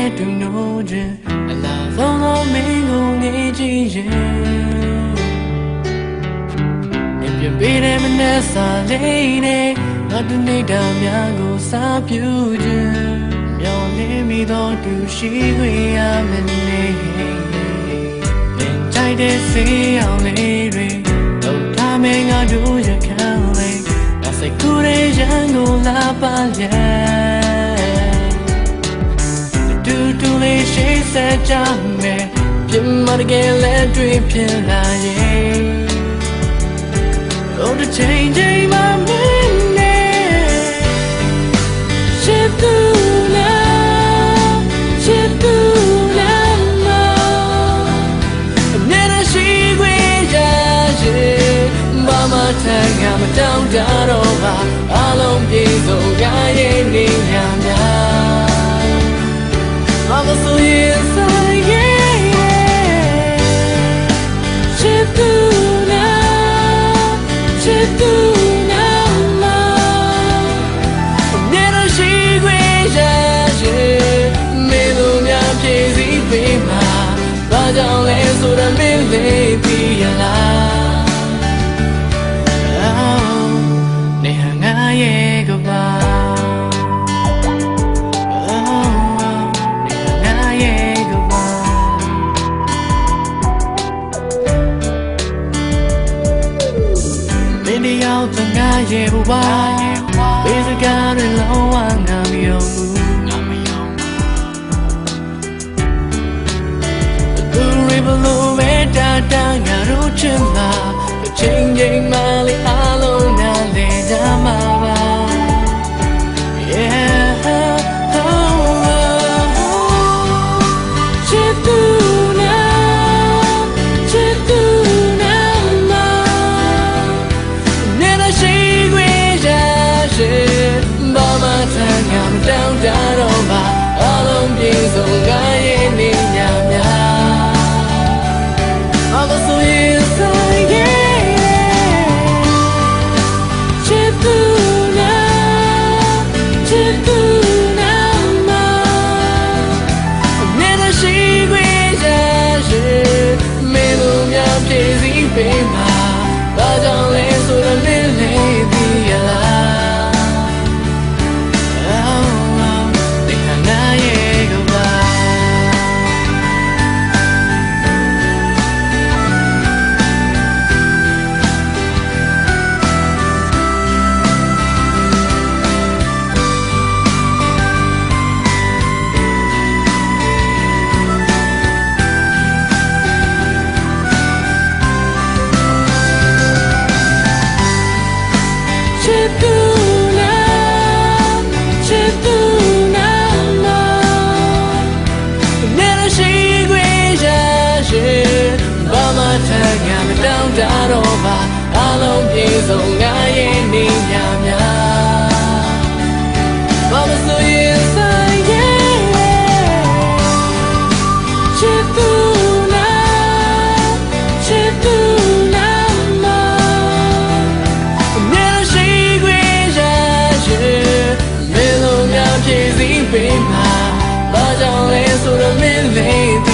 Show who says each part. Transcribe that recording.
Speaker 1: နဲ့တူနိုးခြင်းအလားဆုံးသောမင်းကိုငေးကြည့်ရင်မြင်ပြပေးတဲ့မနဲ့စာလေးနဲ့ငါတို့နေတာများကိုစားပြူခြင်းမျောလင်းမိသောတူရှိခွေရမနေမြင်ကြိုက်တဲ့စေးအောင်လေးတွေတော့ထားမင်းငါတို့ရခံလေးငါစိတ်ကူးတဲ့ရန်ကိုလာပါရဲ့တူတူလေးရှိစေကြမယ်ပြမတကယ်လက်တွေ့ဖြစ်လာရဲ့တော့တစ်ချိန်ချိန်မှမင်းနဲ့ချစ်သူလားချစ်သူလားမအမြဲတမ်းရှိခွင့်ရရဲ့ဘာမှထပ်ကမတောင်းတတော့ပါအလုံးပြေဆုံးရရဲ့နေရများဘာလို့ဆိုရင်ဆိုင်ရဲ့ချစ်သူလားချစ်သူလားမအမြဲတမ်းရှိခွင့်ရရဲ့မင်းတို့များဖြည့်စည်းပေးမှာဘာကြောင့်လဲဆိုတော့မင်းလေးပြီးရလားနေဟငါရဲ့ကပါငါရဲ့ဘဝဘေးစကားတွေလုံးဝငါမယုံဘူးသူတွေဘလို့ပဲတာတာငါတို့ချင်လာတစ်ချိန်ချိန်မှလေးအလုံးနားလေကြမှာပါ Yeahချစ်သူလားချစ်သူဘာမှထမ်းကမတောင်းတတော့ပါအလုံးပြေဆုံးငါရဲ့နေညများဘာလို့ဆိုရင်ဆိုင်ရဲ့ချစ်သူလားချစ်သူလားမအမြဲတမ်းရှိခွင့်ရရဲ့မင်းတို့များဖြည့်စည်းပေးမှာဘာကြောင့်လဲဆိုတော့မင်းလေးပြီးရလားတောင်းတတော့ပါအလုံးပြေဆုံးငါရဲ့နေညများဘာလို့ဆိုရင်ဆိုင်ရဲ့ချစ်သူလားချစ်သူလားမအမြဲရှိခွင့်ရရဲ့မင်းတို့များဖြည့်စည်းပေးမှာဘာကြောင့်လဲဆိုတော့မင်းလေး